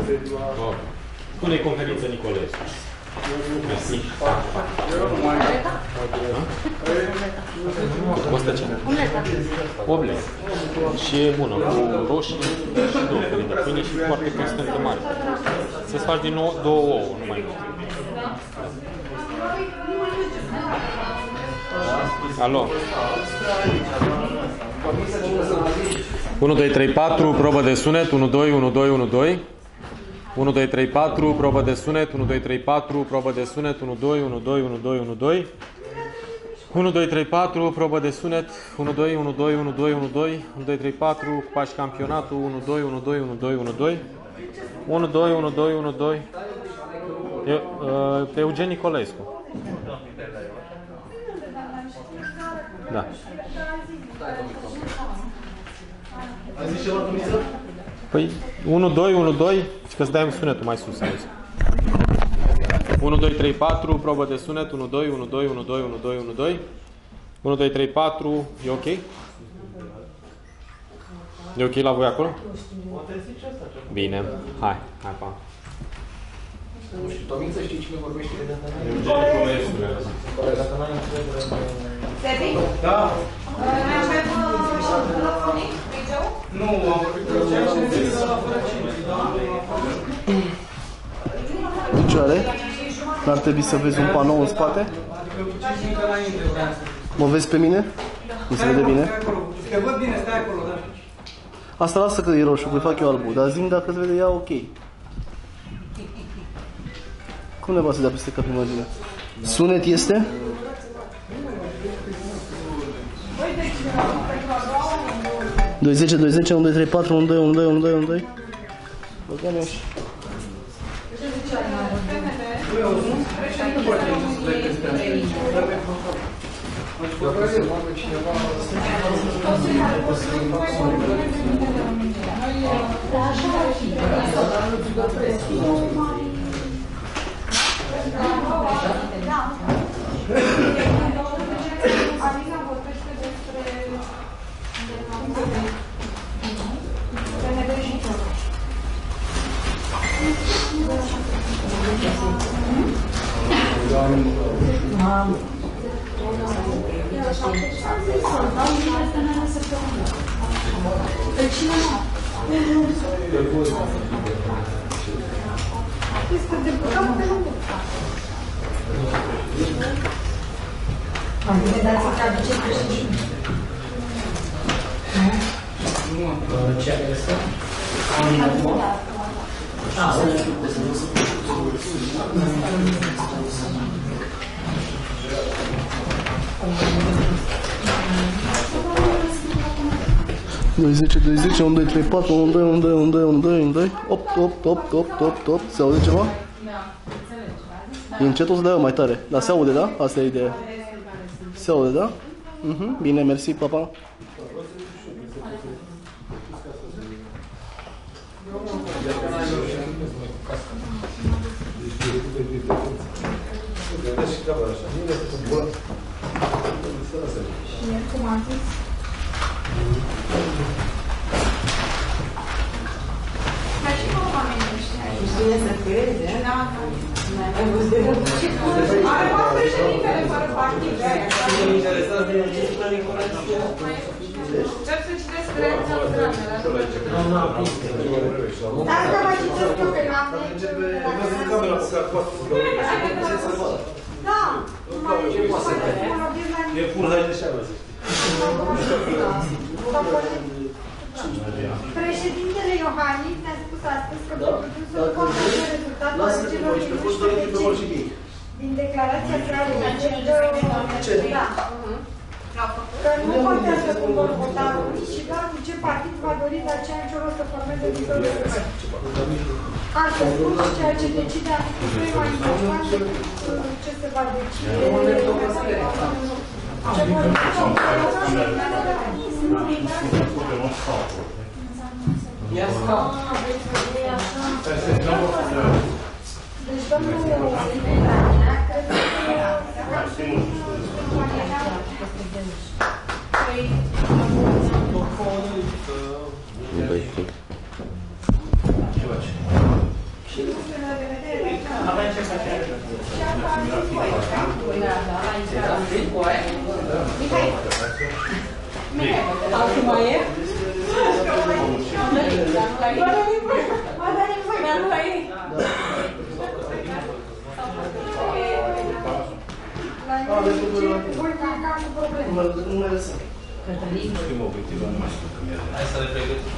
Spune-i conferință Nicolescu. Mersi. Costă ce? Oble. Și e bună, cu roșii și 2 felii de pâine și foarte constantă mare. Să-ți faci din nou 2 ouă, nu mai mult. Alo. 1, 2, 3, 4, probă de sunet, 1, 2, 1, 2, 1, 2. 1, 2, 3, 4, probă de sunet, 1, 2, 3, 4, probă de sunet, 1, 2, 1, 2, 1, 2, 1, 2. 1, 2, 3, 4, probă de sunet, 1, 2, 1, 2, 1, 2, 1, 2. 1, 2, 3, 4, pași campionatul, 1, 2, 1, 2, 1, 2, 1, 2. 1, 2, 1, 2, 1, 2. Pe Eugen Nicolescu. Da. Ai zis ceva, Tomiță? Păi 1, 2, 1, 2 și că-ți dai sunetul mai sus, auzi. 1, 2, 3, 4, probă de sunet, 1, 2, 1, 2, 1, 2, 1, 2, 1, 2. 1, 2, 3, 4, e ok? E ok la voi acolo? Bine, hai, pa. Nu știu, Tomiță, știi cine vorbește? Dacă n-ai încredere... Sebi? Da. Noi avem telefonic, video? Nu, am vorbit cu ceea ce ne zis la fără cine. Picioare? N-ar trebui să vezi un panou în spate? Mă vezi pe mine? Nu se vede bine? Te văd bine, stai acolo, da. Asta lasă că e roșu, că fac eu albu, dar zi-mi dacă se vede ea ok. Cum ne va să dea peste cap imaginea? Sunet este? Doi 10, 2, 10, 1, 2, 3, 4, 1, 2, 1, 2, 1, 2, 1, 2. Băgăm și... Ce are asta? Doi 10, 2, 10, 1, 2, 3, 4, 1, 2, 1, 2, 1, 2, 1, 2, 1, 2, 8, 8, 8, 8, 8, 8. Se aude ceva? E încet, o să dai mai tare. Dar se aude, da? Asta e ideea. Se aude, da? Bine, mersi, papa. Cum am zis? Dar și cum oamenii ăștia? Bine să crede, Da, da. are mă președintele fără partid. Suntem interesați de ce spune Nicolescu. Cer să citesc reacția lucrărilor. Dar să vă citesc eu că n-am Da, E full haideșeală, să Președintele Iohannis ne-a spus astăzi că produsul conform rezultatul alegerilor din 11 decembrie. Din declarația sa că nu contează cum vor vota românii și doar cu ce partid va dori de aceea nicio rost să formeze viitorul guvern. Asta spun și ceea ce decide articolul e mai important decât ce se va decide. Ce vor Ia scap. Deci domnul Nu dai timp. Altul mai e? Dar nu la ei. Numele sunt. Hai să le pregătim.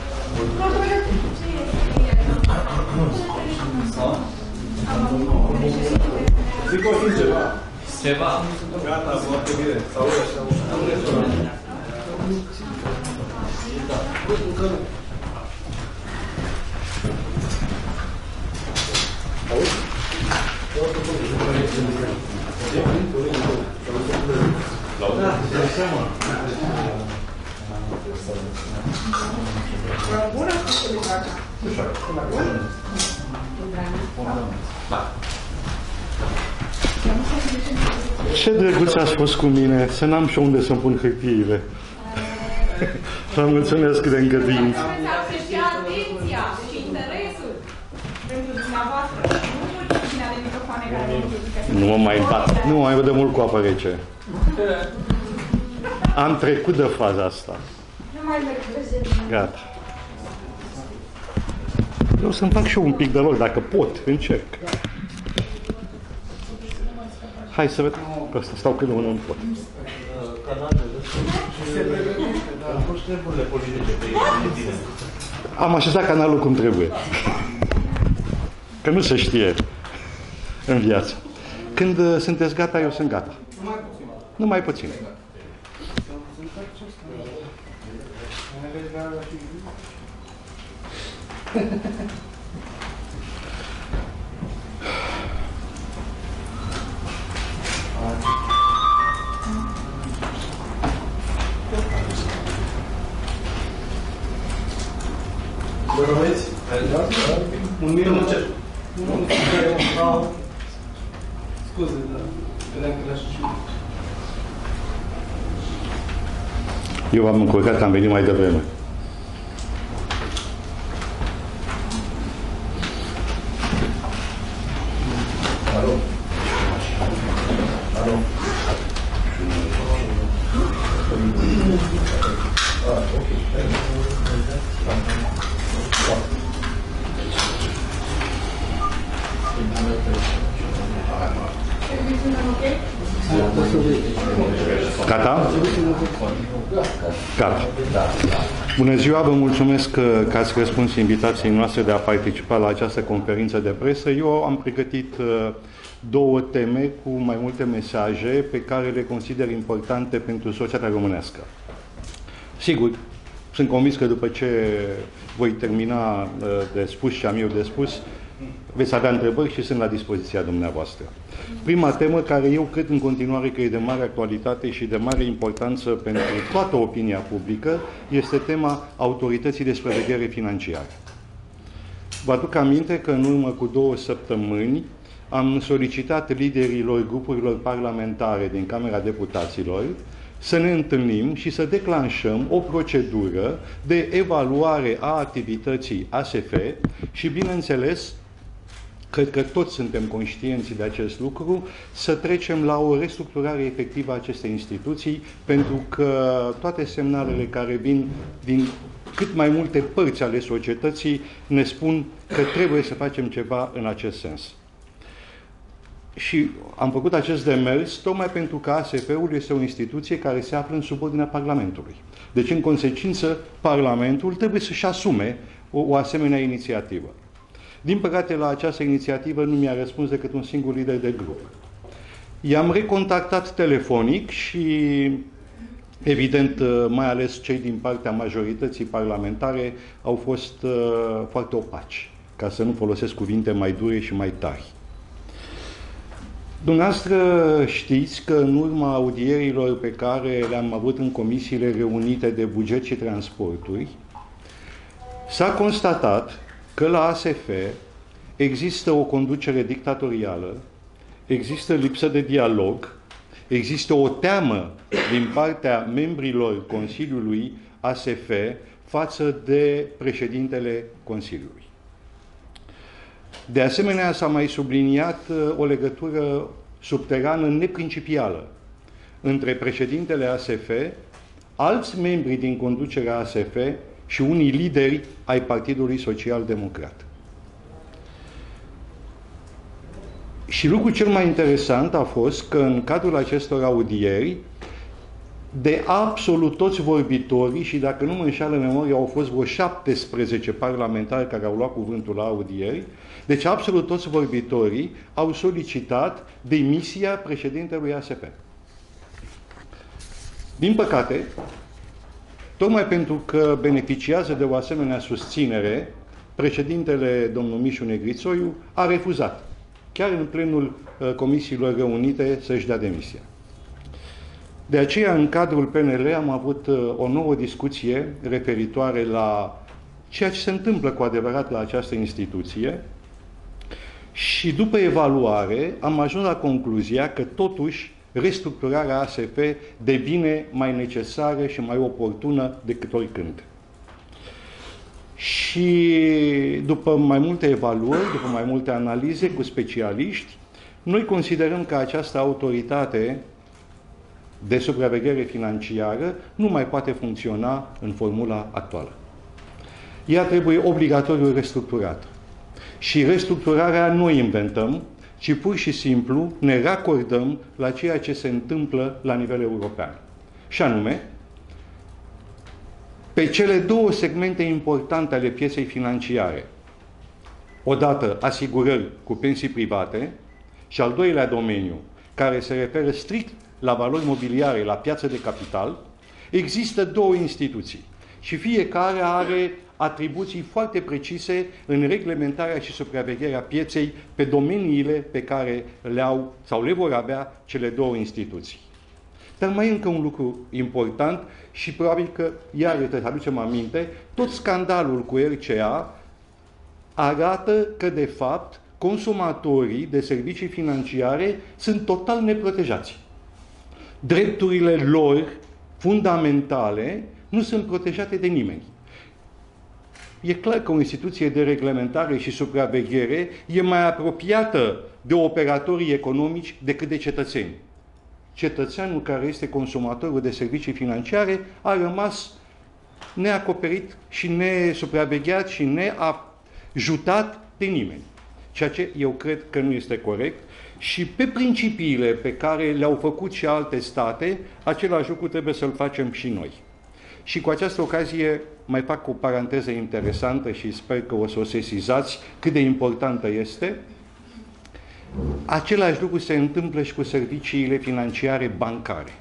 Zic o fi ceva. Ceva. Gata, foarte bine. Sau Ce drăguț ați fost cu mine, să n-am și unde să-mi pun hârtiile. Vă mulțumesc de îngăduință. Să și atenția și interesul pentru dumneavoastră. Nu mulțimea de microfoane care vă împiedică. Nu mă mai bat, nu mă mai văd de mult cu apă rece. Am trecut de faza asta. Nu mai merg prezent. Gata. Eu să-mi fac și eu un pic de loc, dacă pot, încerc. Hai să vedem. Că asta stau cât de unul nu pot. Am așezat canalul cum trebuie. Că nu se știe în viață. Când sunteți gata, eu sunt gata. Numai puțin. vă rămâneți? Un minut încep. Scuze, da. Credeam că le-aș știu. Eu v-am încurcat, am venit mai devreme. Alo? Alo? Ok. Gata? Gata. Bună ziua, vă mulțumesc că ați răspuns invitației noastre de a participa la această conferință de presă. Eu am pregătit două teme cu mai multe mesaje pe care le consider importante pentru societatea românească. Sigur, sunt convins că după ce voi termina de spus ce am eu de spus, veți avea întrebări și sunt la dispoziția dumneavoastră. Prima temă, care eu cred în continuare că e de mare actualitate și de mare importanță pentru toată opinia publică, este tema Autorității de Supraveghere Financiară. Vă aduc aminte că în urmă cu 2 săptămâni am solicitat liderilor grupurilor parlamentare din Camera Deputaților să ne întâlnim și să declanșăm o procedură de evaluare a activității ASF și, bineînțeles, cred că toți suntem conștienți de acest lucru, să trecem la o restructurare efectivă a acestei instituții, pentru că toate semnalele care vin din cât mai multe părți ale societății ne spun că trebuie să facem ceva în acest sens. Și am făcut acest demers tocmai pentru că ASF-ul este o instituție care se află în subordinea Parlamentului. Deci, în consecință, Parlamentul trebuie să-și asume o asemenea inițiativă. Din păcate, la această inițiativă nu mi-a răspuns decât un singur lider de grup. I-am recontactat telefonic și, evident, mai ales cei din partea majorității parlamentare au fost foarte opaci, ca să nu folosesc cuvinte mai dure și mai tari. Dumneavoastră știți că în urma audierilor pe care le-am avut în comisiile reunite de buget și transporturi, s-a constatat că la ASF există o conducere dictatorială, există lipsă de dialog, există o teamă din partea membrilor Consiliului ASF față de președintele Consiliului. De asemenea, s-a mai subliniat o legătură subterană neprincipială între președintele ASF, alți membri din conducerea ASF și unii lideri ai Partidului Social Democrat. Și lucrul cel mai interesant a fost că în cadrul acestor audieri, de absolut toți vorbitorii, și dacă nu mă înșală memoria, au fost vreo 17 parlamentari care au luat cuvântul la audieri, deci absolut toți vorbitorii au solicitat demisia președintelui ASF. Din păcate, tocmai pentru că beneficiază de o asemenea susținere, președintele domnul Mișu Negrițoiu a refuzat, chiar în plenul comisiilor reunite, să-și dea demisia. De aceea, în cadrul PNL am avut o nouă discuție referitoare la ceea ce se întâmplă cu adevărat la această instituție și după evaluare am ajuns la concluzia că totuși restructurarea ASF devine mai necesară și mai oportună decât oricând. Și după mai multe evaluări, după mai multe analize cu specialiști, noi considerăm că această autoritate de supraveghere financiară nu mai poate funcționa în formula actuală. Ea trebuie obligatoriu restructurată. Și restructurarea nu o inventăm, ci pur și simplu ne racordăm la ceea ce se întâmplă la nivel european. Și anume, pe cele două segmente importante ale pieței financiare, odată asigurări cu pensii private și al doilea domeniu, care se referă strict la valori mobiliare, la piață de capital, există două instituții și fiecare are atribuții foarte precise în reglementarea și supravegherea pieței pe domeniile pe care le au sau le vor avea cele două instituții. Dar mai e încă un lucru important și probabil că, iar trebuie să aducem aminte, tot scandalul cu RCA arată că, de fapt, consumatorii de servicii financiare sunt total neprotejați. Drepturile lor fundamentale nu sunt protejate de nimeni. E clar că o instituție de reglementare și supraveghere e mai apropiată de operatorii economici decât de cetățeni. Cetățeanul care este consumatorul de servicii financiare a rămas neacoperit și nesupravegheat și neajutat de nimeni. Ceea ce eu cred că nu este corect și pe principiile pe care le-au făcut și alte state, același lucru trebuie să-l facem și noi. Și cu această ocazie mai fac o paranteză interesantă și sper că o să o sesizați cât de importantă este. Același lucru se întâmplă și cu serviciile financiare bancare.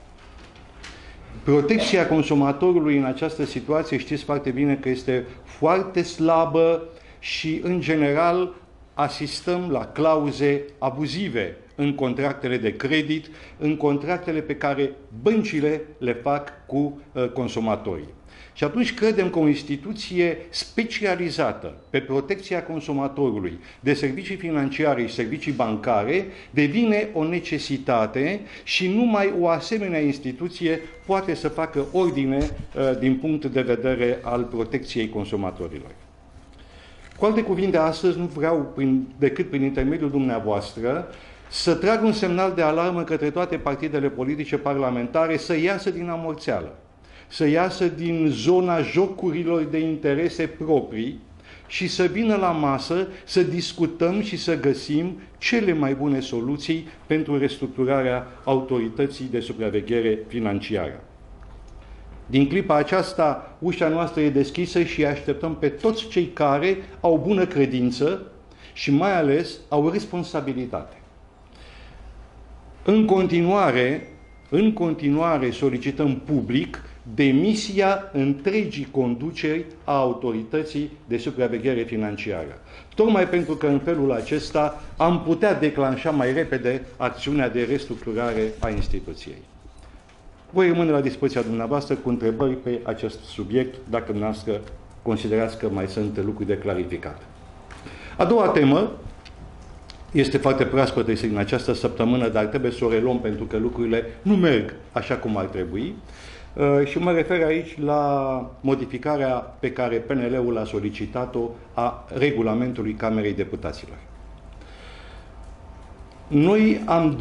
Protecția consumatorului în această situație știți foarte bine că este foarte slabă și, în general, asistăm la clauze abuzive în contractele de credit, în contractele pe care băncile le fac cu consumatorii. Și atunci credem că o instituție specializată pe protecția consumatorului de servicii financiare și servicii bancare devine o necesitate și numai o asemenea instituție poate să facă ordine din punct de vedere al protecției consumatorilor. Cu alte cuvinte, astăzi nu vreau decât prin intermediul dumneavoastră să trag un semnal de alarmă către toate partidele politice parlamentare să iasă din amorțeală, să iasă din zona jocurilor de interese proprii și să vină la masă să discutăm și să găsim cele mai bune soluții pentru restructurarea autorității de supraveghere financiară. Din clipa aceasta, ușa noastră e deschisă și așteptăm pe toți cei care au bună credință și mai ales au responsabilitate. În continuare solicităm public demisia întregii conduceri a autorității de supraveghere financiară. Tocmai pentru că în felul acesta am putea declanșa mai repede acțiunea de restructurare a instituției. Voi rămâne la dispoziția dumneavoastră cu întrebări pe acest subiect, dacă dumneavoastră considerați că mai sunt lucruri de clarificat. A doua temă este foarte proaspătă în această săptămână, dar trebuie să o reluăm pentru că lucrurile nu merg așa cum ar trebui. Și mă refer aici la modificarea pe care PNL-ul a solicitat-o a regulamentului Camerei Deputaților. Noi am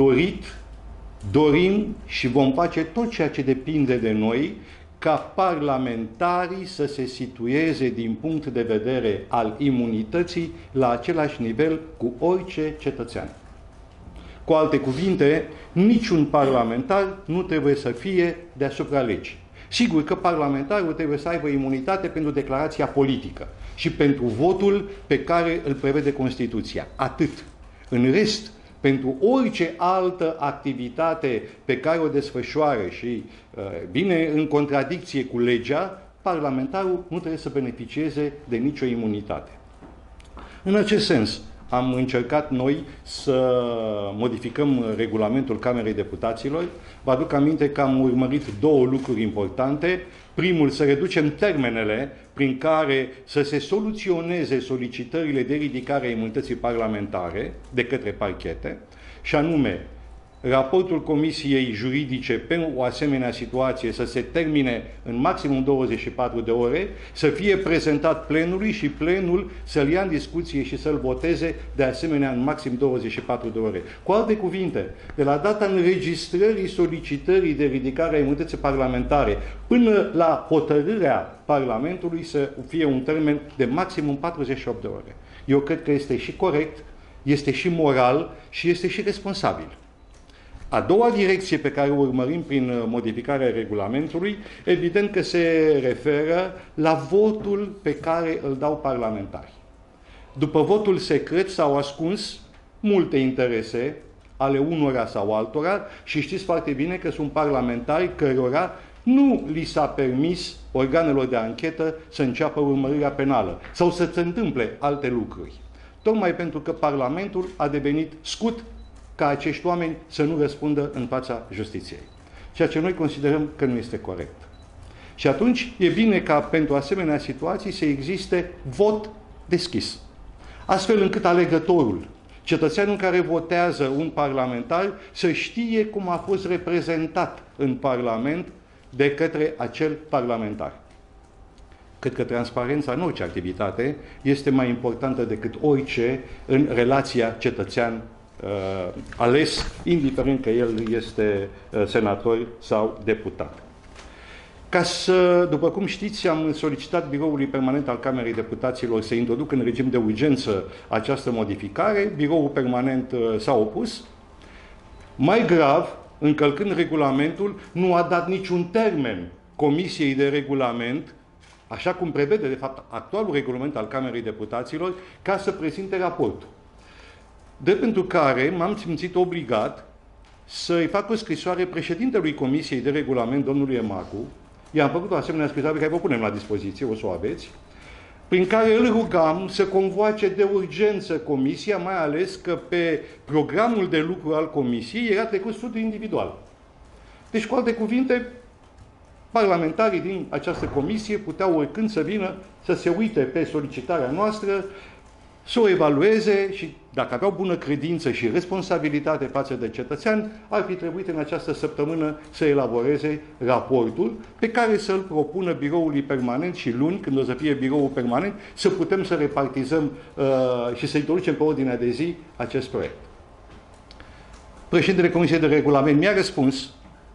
dorim și vom face tot ceea ce depinde de noi ca parlamentarii să se situeze din punct de vedere al imunității la același nivel cu orice cetățean. Cu alte cuvinte, niciun parlamentar nu trebuie să fie deasupra legii. Sigur că parlamentarul trebuie să aibă imunitate pentru declarația politică și pentru votul pe care îl prevede Constituția. Atât. În rest, pentru orice altă activitate pe care o desfășoară și vine în contradicție cu legea, parlamentarul nu trebuie să beneficieze de nicio imunitate. În acest sens, am încercat noi să modificăm regulamentul Camerei Deputaților. Vă aduc aminte că am urmărit două lucruri importante. Primul, să reducem termenele prin care să se soluționeze solicitările de ridicare a imunității parlamentare de către parchete, și anume, raportul Comisiei Juridice pe o asemenea situație să se termine în maximum 24 de ore, să fie prezentat plenului și plenul să-l ia în discuție și să-l voteze de asemenea în maxim 24 de ore. Cu alte cuvinte, de la data înregistrării solicitării de ridicare a imunității parlamentare până la hotărârea Parlamentului să fie un termen de maximum 48 de ore. Eu cred că este și corect, este și moral și este și responsabil. A doua direcție pe care o urmărim prin modificarea regulamentului, evident că se referă la votul pe care îl dau parlamentarii. După votul secret s-au ascuns multe interese ale unora sau altora și știți foarte bine că sunt parlamentari cărora nu li s-a permis organelor de anchetă să înceapă urmărirea penală sau să se întâmple alte lucruri. Tocmai pentru că Parlamentul a devenit scut ca acești oameni să nu răspundă în fața justiției. Ceea ce noi considerăm că nu este corect. Și atunci e bine ca pentru asemenea situații să existe vot deschis. Astfel încât alegătorul, cetățeanul care votează un parlamentar, să știe cum a fost reprezentat în Parlament de către acel parlamentar. Cred că transparența în orice activitate este mai importantă decât orice în relația cetățean ales, indiferent că el este senator sau deputat. Ca să, după cum știți, am solicitat Biroului Permanent al Camerei Deputaților să introducă în regim de urgență această modificare. Biroul Permanent s-a opus. Mai grav, încălcând regulamentul, nu a dat niciun termen Comisiei de Regulament, așa cum prevede, de fapt, actualul regulament al Camerei Deputaților, ca să prezinte raportul. De pentru care m-am simțit obligat să-i fac o scrisoare președintelui Comisiei de Regulament, domnului Emacu. I-am făcut o asemenea scrisoare pe care vă punem la dispoziție, o să o aveți, prin care îl rugam să convoace de urgență Comisia, mai ales că pe programul de lucru al Comisiei era trecut studiu individual. Deci, cu alte cuvinte, parlamentarii din această comisie puteau oricând să vină să se uite pe solicitarea noastră, să o evalueze și, dacă aveau bună credință și responsabilitate față de cetățean, ar fi trebuit în această săptămână să elaboreze raportul pe care să-l propună biroului permanent și luni, când o să fie biroul permanent, să putem să repartizăm și să introducem pe ordinea de zi acest proiect. Președintele Comisiei de Regulament mi-a răspuns.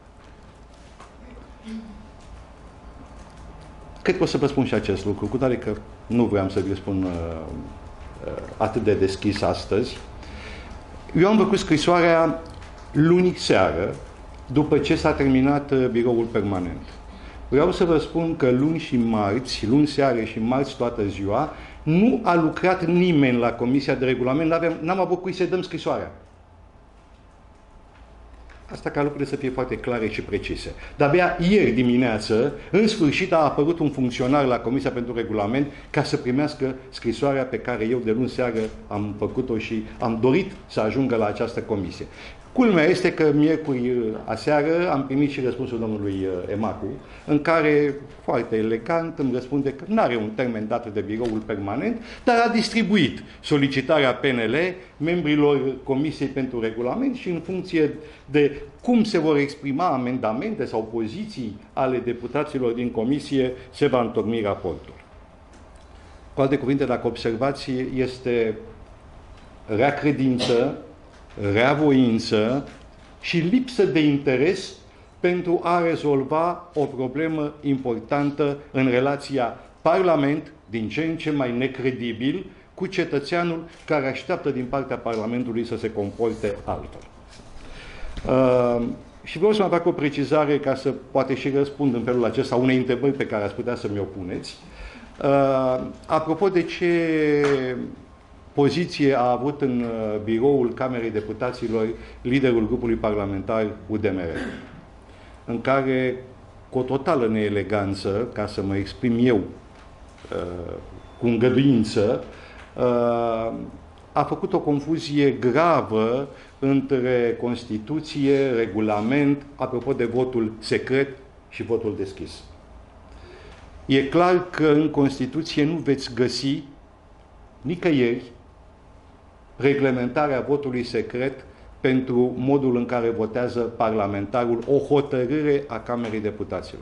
Cred că o să vă spun și acest lucru, cu tare că nu vreau să vi spun atât de deschis astăzi. Eu am făcut scrisoarea luni seară, după ce s-a terminat biroul permanent. Vreau să vă spun că luni și marți, luni seară și marți toată ziua, nu a lucrat nimeni la Comisia de Regulament, n-am avut cui să dăm scrisoarea. Asta ca lucrurile să fie foarte clare și precise. Dar abia ieri dimineață, în sfârșit, a apărut un funcționar la Comisia pentru Regulament ca să primească scrisoarea pe care eu de luni seară am făcut-o și am dorit să ajungă la această comisie. Culmea este că miercuri aseară am primit și răspunsul domnului Emacu, în care, foarte elegant, îmi răspunde că nu are un termen dat de biroul permanent, dar a distribuit solicitarea PNL membrilor Comisiei pentru Regulament și în funcție de cum se vor exprima amendamente sau poziții ale deputaților din comisie, se va întocmi raportul. Cu alte cuvinte, dacă observați, este rea credință rea voință și lipsă de interes pentru a rezolva o problemă importantă în relația Parlament, din ce în ce mai necredibil, cu cetățeanul care așteaptă din partea Parlamentului să se comporte altfel. Și vreau să mai fac o precizare ca să poate și răspund în felul acesta unei întrebări pe care ați putea să mi-o puneți. Apropo de ce poziție a avut în biroul Camerei Deputaților liderul grupului parlamentar UDMR, în care, cu o totală neeleganță, ca să mă exprim eu cu îngăduință, a făcut o confuzie gravă între Constituție, regulament, apropo de votul secret și votul deschis. E clar că în Constituție nu veți găsi nicăieri reglementarea votului secret pentru modul în care votează parlamentarul o hotărâre a Camerei Deputaților.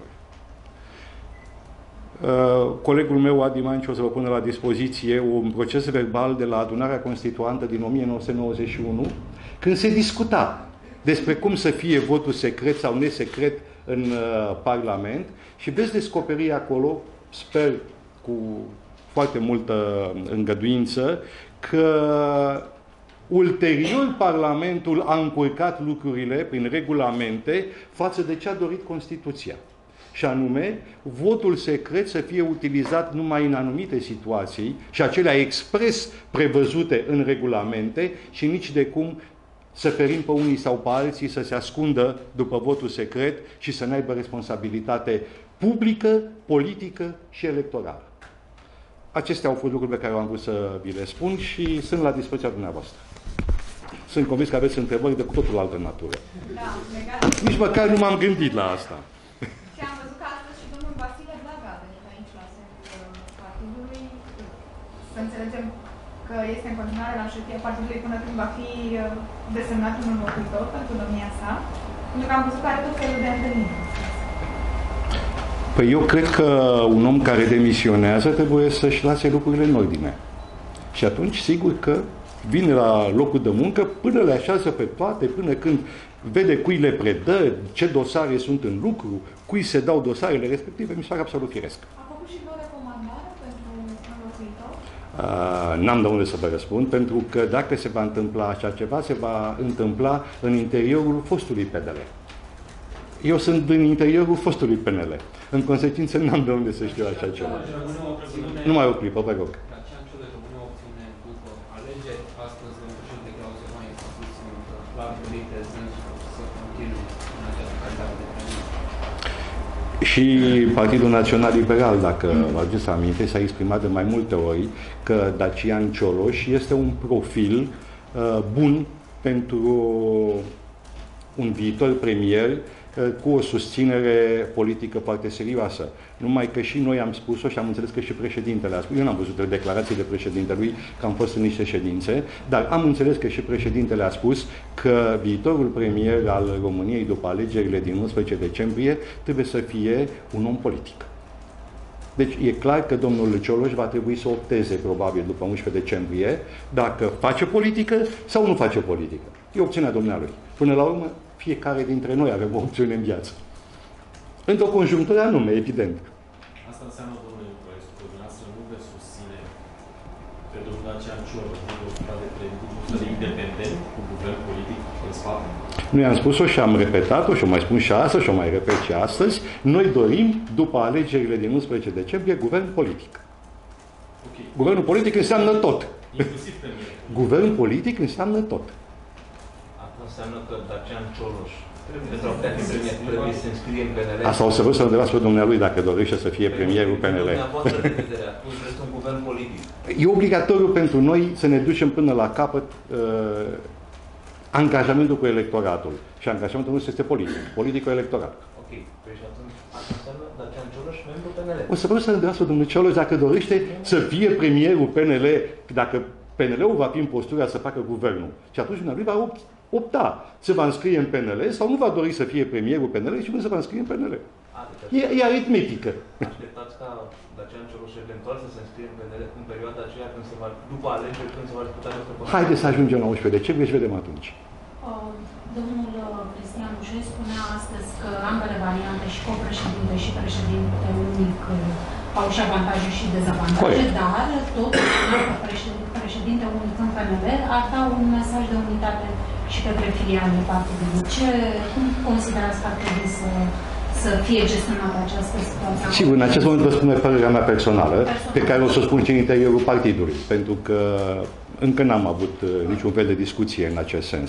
Colegul meu, Adi Manciu, o să vă pună la dispoziție un proces verbal de la adunarea constituantă din 1991, când se discuta despre cum să fie votul secret sau nesecret în Parlament și veți descoperi acolo, sper cu foarte multă îngăduință, că ulterior Parlamentul a încurcat lucrurile prin regulamente față de ce a dorit Constituția. Și anume, votul secret să fie utilizat numai în anumite situații și acelea expres prevăzute în regulamente și nici de cum să ferim pe unii sau pe alții să se ascundă după votul secret și să n-aibă responsabilitate publică, politică și electorală. Acestea au fost lucruri pe care am vrut să vi le spun și sunt la dispoziția dumneavoastră. Sunt convins că aveți întrebări de cu totul altă natură. Da, nici măcar nu m-am gândit la asta. Și am văzut că astăzi și domnul Vasile Blaga a venit aici la sediul partidului. Să înțelegem că este în continuare la șefia partidului până când va fi desemnat un înlocuitor pentru domnia sa. Pentru că am văzut că are tot felul de întâlniri. Păi eu cred că un om care demisionează trebuie să-și lase lucrurile în ordine. Și atunci, sigur că vine la locul de muncă până le așează pe toate, până când vede cui le predă, ce dosare sunt în lucru, cui se dau dosarele respective, mi se pare absolut firesc. A făcut și vreo recomandare pentru înlocuitor? N-am de unde să vă răspund, pentru că dacă se va întâmpla așa ceva, se va întâmpla în interiorul fostului PDL. Eu sunt în interiorul fostului PNL. În consecință, n-am de unde să știu așa ceva. Numai o clipă, vă rog. Și Partidul Național Liberal, dacă vă aduceți aminte, s-a exprimat de mai multe ori că Dacian Cioloș este un profil bun pentru un viitor premier cu o susținere politică foarte serioasă. Numai că și noi am spus-o și am înțeles că și președintele a spus. Eu n-am văzut declarații de președintelui, că am fost în niște ședințe, dar am înțeles că și președintele a spus că viitorul premier al României după alegerile din 11 decembrie trebuie să fie un om politic. Deci e clar că domnul Cioloș va trebui să opteze probabil după 11 decembrie dacă face politică sau nu face politică. E opțiunea domnului. Până la urmă, fiecare dintre noi avem o opțiune în viață. Într-o conjunctură anume, evident. Asta înseamnă, domnule Nicolescu, că dumneavoastră nu veți susține pe domnul Dacian Cioloș de independent, cu guvern politic în spate? Noi am spus-o și am repetat-o și o mai spun și astăzi și o mai repet și astăzi. Noi dorim, după alegerile din 11 decembrie, guvern politic. Okay. Guvernul politic înseamnă tot. Inclusiv premier. Guvern politic înseamnă tot. Înseamnă că Dacian Cioloș trebuie să înscrie în PNL. Asta o să vă să întrebați pe dumnealui dacă dorește să fie premierul PNL. Un guvern politic. E obligatoriu pentru noi să ne ducem până la capăt angajamentul cu electoratul. Și angajamentul nostru este politic. Politico-electoral. Ok. Păi și atunci asta înseamnă Dacian Cioloș, membru PNL. O să vă să întrebați pe domnul Cioloș dacă dorește să fie premierul PNL, dacă PNL-ul va fi în postura să facă guvernul. Și atunci dumnealui va opta. Se va înscrie în PNL sau nu va dori să fie premierul PNL și nu se va înscrie în PNL. E aritmetică. Așteptați ca Dacian Cioloș eventual să se înscrie în PNL în perioada aceea când se va, după alegeri, când se va discuta această poziție? Haideți să ajungem la 11 decembrie și vedem atunci. Domnul Cristian Bușoi spunea astăzi că ambele variante, și copreședinte și președinte unic, au și avantaje și dezavantaje, dar totuși, președinte unic în PNL ar da un mesaj de unitate și către filialele partidului. Cum considerați că ar trebui să fie gestionată această situație? Sigur, în acest moment vă spune părerea mea personală, pe care o să o spun și în interiorul partidului, pentru că încă n-am avut niciun fel de discuție în acest sens.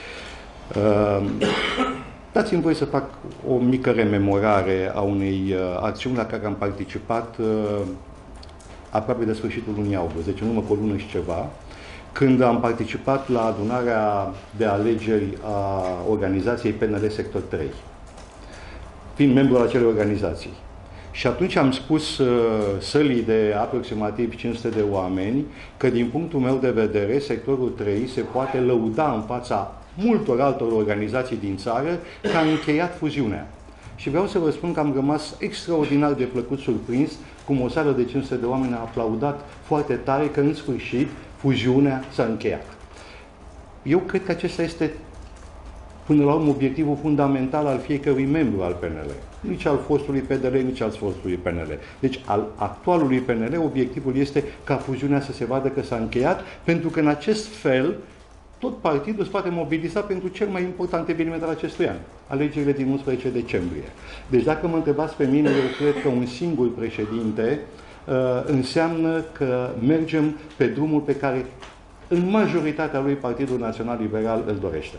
Dați-mi voi să fac o mică rememorare a unei acțiuni la care am participat aproape de sfârșitul lunii august, deci în urmă cu o lună și ceva, când am participat la adunarea de alegeri a organizației PNL Sector 3, fiind membru al acelei organizații. Și atunci am spus sălii de aproximativ 500 de oameni că, din punctul meu de vedere, sectorul 3 se poate lăuda în fața multor altor organizații din țară că a încheiat fuziunea. Și vreau să vă spun că am rămas extraordinar de plăcut surprins cum o sală de 500 de oameni a aplaudat foarte tare că, în sfârșit, fuziunea s-a încheiat. Eu cred că acesta este, până la urmă, obiectivul fundamental al fiecărui membru al PNL. Nici al fostului PDL, nici al fostului PNL. Deci, al actualului PNL, obiectivul este ca fuziunea să se vadă că s-a încheiat, pentru că, în acest fel, tot partidul se poate mobiliza pentru cel mai important eveniment al acestui an, alegerile din 11 decembrie. Deci, dacă mă întrebați pe mine, eu cred că un singur președinte înseamnă că mergem pe drumul pe care, în majoritatea lui, Partidul Național Liberal îl dorește.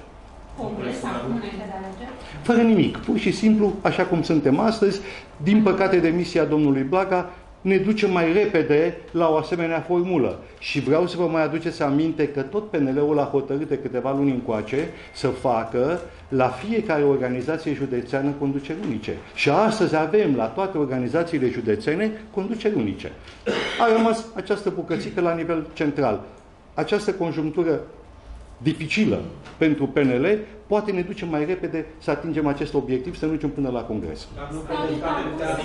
Fără nimic, pur și simplu, așa cum suntem astăzi, din păcate demisia domnului Blaga ne duce mai repede la o asemenea formulă. Și vreau să vă mai aduceți aminte că tot PNL-ul a hotărât de câteva luni încoace să facă la fiecare organizație județeană conduceri unice. Și astăzi avem la toate organizațiile județene conduceri unice. A rămas această bucățică la nivel central. Această conjunctură dificilă pentru PNL poate ne duce mai repede să atingem acest obiectiv, să ne ducem până la Congres. Dar nu credeți că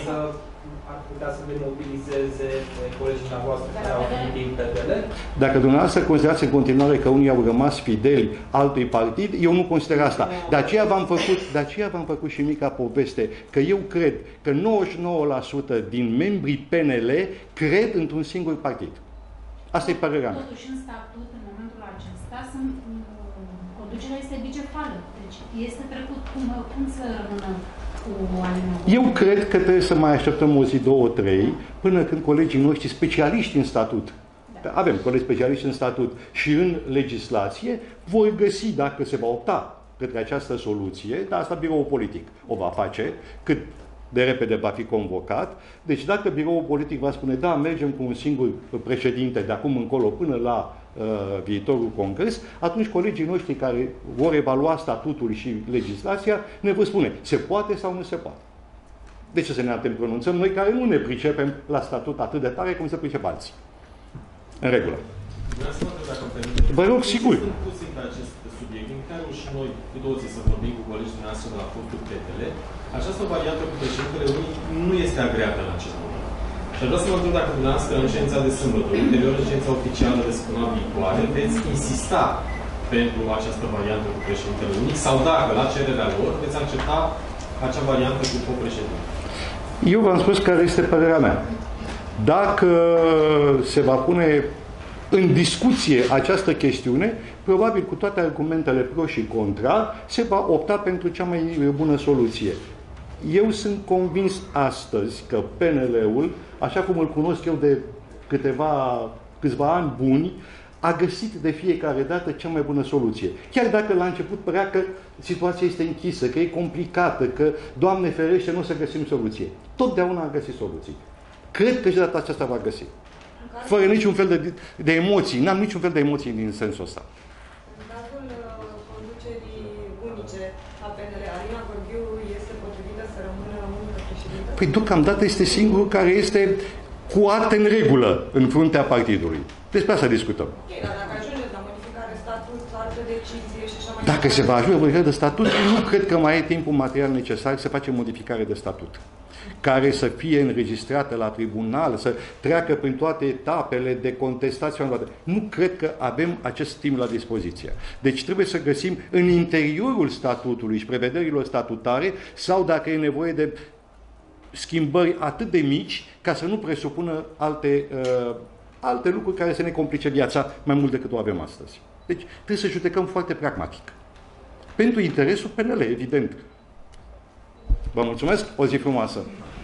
ar putea să demobilizeze colegii dumneavoastră care au venit din PDL? Dacă dumneavoastră considerați în continuare că unii au rămas fideli altui partid, eu nu consider asta. De aceea v-am făcut și mica poveste, că eu cred că 99% din membrii PNL cred într-un singur partid. Asta e părerea mea. Totuși, în statut, în momentul acesta, conducerea este bicefală. Deci este trecut cum să rămână cu alimentul. Eu cred că trebuie să mai așteptăm o zi, 2-3, până când colegii noștri specialiști în statut, avem colegi specialiști în statut și în legislație, vor găsi, dacă se va opta către această soluție, dar asta biroul politic o va face, cât de repede va fi convocat. Deci dacă biroul politic va spune, da, mergem cu un singur președinte de acum încolo până la viitorul congres, atunci colegii noștri care vor evalua statutul și legislația ne vor spune, se poate sau nu se poate. De ce să ne pronunțăm noi care nu ne pricepem la statut atât de tare cum se pricep alții? În regulă. Vă rog, sigur. Sunt puțin pe acest subiect, în care și noi cu toții să vorbim cu colegii noastre de la fostul PDL, această variantă cu președintele unic nu este agreată în acest moment. Și vreau să vă întreb dacă dumneavoastră în ședința de sâmbătă, ulterior în ședința oficială de săptămâna viitoare, veți insista pentru această variantă cu președintele unic sau dacă, la cererea lor, veți accepta acea variantă cu copreședinte. Eu v-am spus care este părerea mea. Dacă se va pune în discuție această chestiune, probabil cu toate argumentele pro și contra, se va opta pentru cea mai bună soluție. Eu sunt convins astăzi că PNL-ul, așa cum îl cunosc eu de câțiva ani buni, a găsit de fiecare dată cea mai bună soluție. Chiar dacă la început părea că situația este închisă, că e complicată, că, Doamne ferește, nu o să găsim soluție. Totdeauna a găsit soluții. Cred că și data aceasta va găsi. Fără niciun fel de emoții. N-am niciun fel de emoții din sensul ăsta. În cazul conducerii unice a PNL, Alina Gorghiu este potrivită să rămână unică președintă? Păi deocamdată este singurul care este cu acte în regulă în fruntea partidului. Despre asta discutăm. Ok, dar dacă ajungeți la modificarea statut, altă decizie și așa mai Dacă se va ajunge la modificare de statut, nu cred că mai e timpul material necesar să facem modificare de statut, care să fie înregistrată la tribunal, să treacă prin toate etapele de contestație. Nu cred că avem acest timp la dispoziție. Deci trebuie să găsim în interiorul statutului și prevederilor statutare sau, dacă e nevoie, de schimbări atât de mici ca să nu presupună alte lucruri care să ne complice viața mai mult decât o avem astăzi. Deci trebuie să judecăm foarte pragmatic. Pentru interesul PNL, evident. Vă mulțumesc, o zi frumoasă!